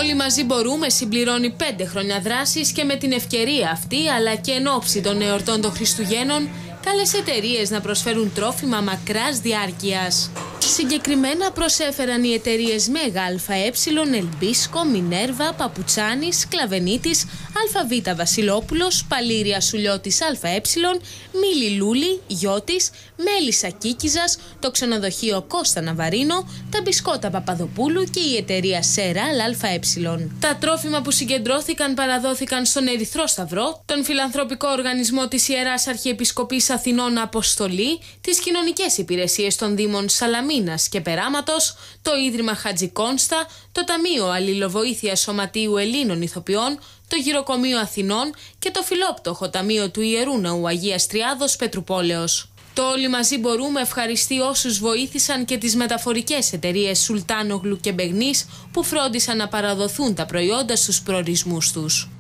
Όλοι μαζί μπορούμε συμπληρώνει 5 χρόνια δράσης και με την ευκαιρία αυτή, αλλά και εν ώψη των εορτών των Χριστουγέννων, καλές εταιρείες να προσφέρουν τρόφιμα μακράς διάρκειας. Συγκεκριμένα προσέφεραν οι εταιρείες Μέγα ΑΕ, Ελμπίσκο, Μινέρβα, Παπουτσάνης, Κλαβενίτης, ΑΒ Βασιλόπουλος, Παλήρια Σουλιώτης ΑΕ, Μίλη Λούλη, Γιώτης, Μέλισσα Κίκιζας, το ξενοδοχείο Κώστα Ναβαρίνο, τα μπισκότα Παπαδοπούλου και η εταιρεία Σεράλ ΑΕ. Τα τρόφιμα που συγκεντρώθηκαν παραδόθηκαν στον Ερυθρό Σταυρό, τον φιλανθρωπικό οργανισμό της Ιεράς Αρχιεπισκοπής Αθηνών Αποστολή, τις κοινωνικές υπηρεσίες των Δήμων Σαλαμίνας και Περάματος, το Ίδρυμα Χατζικόνστα, το Ταμείο Αλληλοβοήθειας Σωματείου Ελλήνων Ηθοποιών, το Γυροκομείο Αθηνών και το Φιλόπτωχο Ταμείο του Ιερού Ναού Αγίας Τριάδος Πετρουπόλεως. Το Όλοι μαζί μπορούμε ευχαριστεί όσους βοήθησαν και τις μεταφορικές εταιρείες Σουλτάνογλου και Μπεγνής που φρόντισαν να παραδοθούν τα προϊόντα στους προορισμούς τους.